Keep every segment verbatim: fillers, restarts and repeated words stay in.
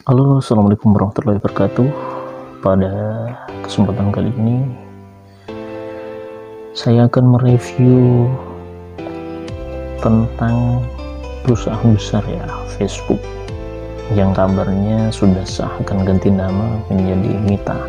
Halo, assalamualaikum warahmatullahi wabarakatuh. Pada kesempatan kali ini, saya akan mereview tentang perusahaan besar ya, Facebook, yang kabarnya sudah sah akan ganti nama menjadi Meta.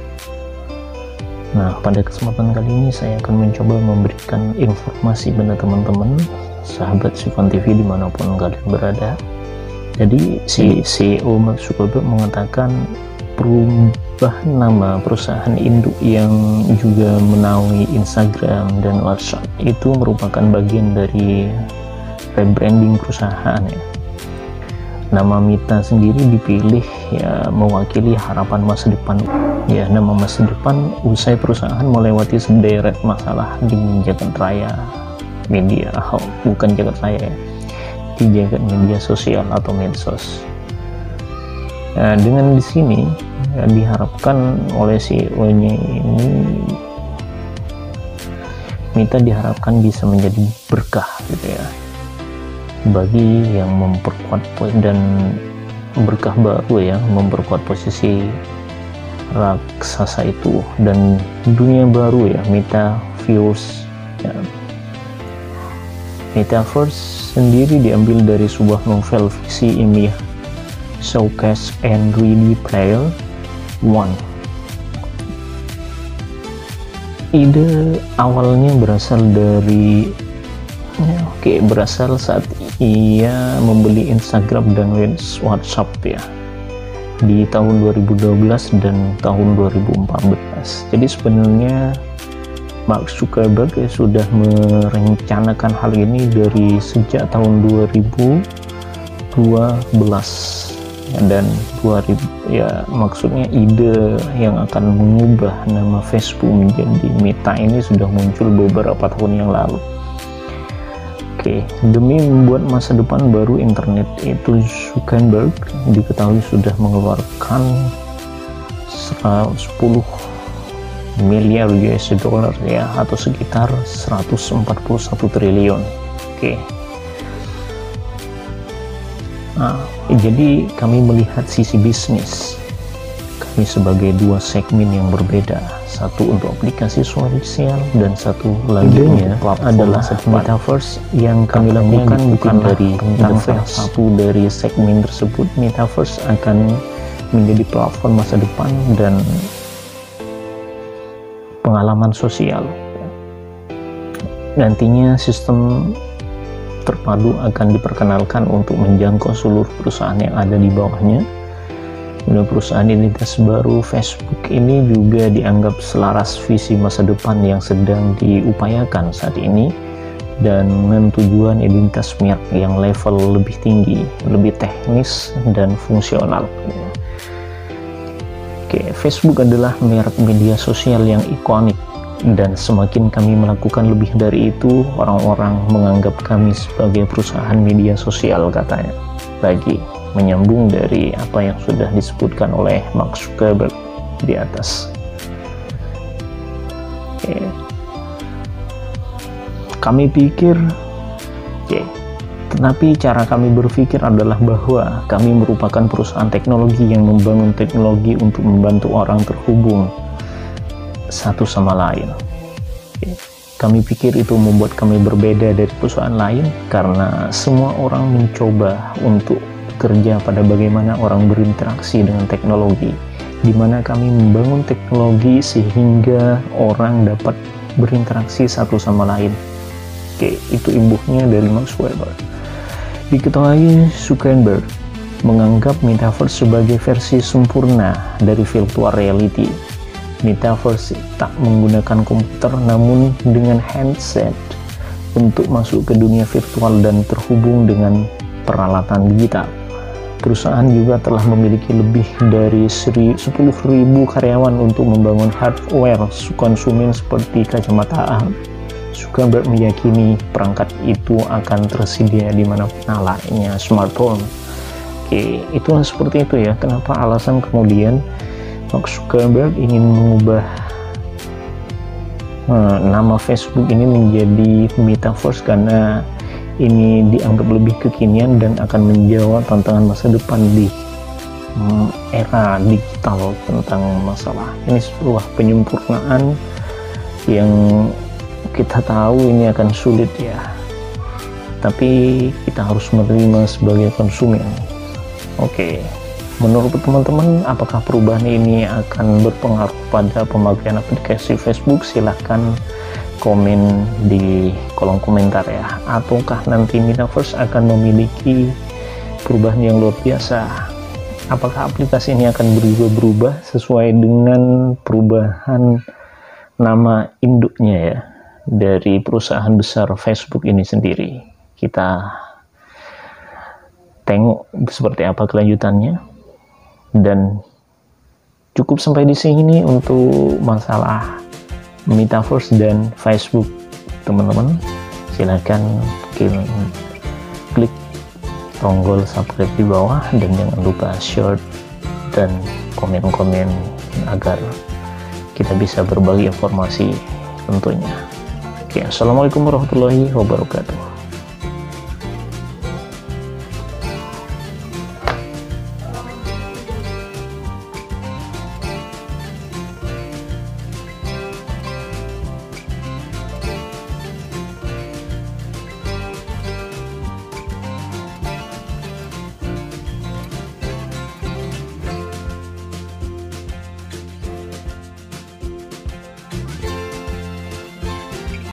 Nah, pada kesempatan kali ini saya akan mencoba memberikan informasi pada teman-teman, sahabat Sivan T V dimanapun kalian berada. Jadi si C E O Mark Zuckerberg mengatakan perubahan nama perusahaan induk yang juga menaungi Instagram dan WhatsApp itu merupakan bagian dari rebranding perusahaan ya. Nama Meta sendiri dipilih ya mewakili harapan masa depan ya, nama masa depan usai perusahaan melewati sederet masalah di jagat raya media, oh, bukan jagat raya ya, di jagat media sosial atau medsos. Nah, dengan di sini ya, diharapkan oleh C E O-nya ini, Meta diharapkan bisa menjadi berkah gitu ya, bagi yang memperkuat dan berkah baru ya, memperkuat posisi raksasa itu dan dunia baru ya, Metaverse ya. Metaverse sendiri diambil dari sebuah novel fiksi ilmiah, Showcase and Ready Player One. Ide awalnya berasal dari ya, oke okay, berasal saat ia membeli Instagram dan WhatsApp ya di tahun dua ribu dua belas dan tahun dua ribu empat belas. Jadi sebenarnya Mark Zuckerberg ya, sudah merencanakan hal ini dari sejak tahun dua ribu dua belas ya, dan dua ribu ya, maksudnya ide yang akan mengubah nama Facebook menjadi Meta ini sudah muncul beberapa tahun yang lalu. Oke, demi membuat masa depan baru internet itu, Zuckerberg diketahui sudah mengeluarkan sepuluh miliar U S dollar ya, atau sekitar seratus empat puluh satu triliun. Oke. Nah, jadi kami melihat sisi bisnis kami sebagai dua segmen yang berbeda, satu untuk aplikasi sosial dan satu lagi adalah Metaverse yang kami lakukan bukan dari tentang salah satu dari segmen tersebut. Metaverse akan menjadi platform masa depan dan pengalaman sosial. Nantinya sistem terpadu akan diperkenalkan untuk menjangkau seluruh perusahaan yang ada di bawahnya. Dan perusahaan identitas baru Facebook ini juga dianggap selaras visi masa depan yang sedang diupayakan saat ini dan dengan tujuan identitas merek yang level lebih tinggi, lebih teknis dan fungsional. Oke, Facebook adalah merek media sosial yang ikonik dan semakin kami melakukan lebih dari itu, orang-orang menganggap kami sebagai perusahaan media sosial, katanya. Lagi menyambung dari apa yang sudah disebutkan oleh Mark Zuckerberg di atas. Oke. Kami pikir, oke, tetapi cara kami berpikir adalah bahwa kami merupakan perusahaan teknologi yang membangun teknologi untuk membantu orang terhubung satu sama lain. Kami pikir itu membuat kami berbeda dari perusahaan lain karena semua orang mencoba untuk bekerja pada bagaimana orang berinteraksi dengan teknologi, di mana kami membangun teknologi sehingga orang dapat berinteraksi satu sama lain. Oke, itu imbuhnya dari Mark Zuckerberg. Diketahui Zuckerberg menganggap Metaverse sebagai versi sempurna dari virtual reality. Metaverse tak menggunakan komputer namun dengan handset untuk masuk ke dunia virtual dan terhubung dengan peralatan digital. Perusahaan juga telah memiliki lebih dari sepuluh ribu karyawan untuk membangun hardware konsumen seperti kacamata. Zuckerberg meyakini perangkat itu akan tersedia di manapun lainnya smartphone. Oke, itulah seperti itu ya. Kenapa alasan kemudian Mark Zuckerberg ingin mengubah eh, nama Facebook ini menjadi Metaverse, karena ini dianggap lebih kekinian dan akan menjawab tantangan masa depan di era digital tentang masalah ini, sebuah penyempurnaan yang kita tahu ini akan sulit ya, tapi kita harus menerima sebagai konsumen. Oke, menurut teman-teman apakah perubahan ini akan berpengaruh pada pemakaian aplikasi Facebook? Silahkan komen di kolom komentar ya. Ataukah nanti Metaverse akan memiliki perubahan yang luar biasa? Apakah aplikasi ini akan berubah-berubah sesuai dengan perubahan nama induknya ya, dari perusahaan besar Facebook ini sendiri? Kita tengok seperti apa kelanjutannya. Dan cukup sampai di sini untuk masalah Metaverse dan Facebook, teman-teman. Silahkan klik tombol subscribe di bawah, dan jangan lupa share dan komen-komen agar kita bisa berbagi informasi tentunya. Oke, assalamualaikum warahmatullahi wabarakatuh.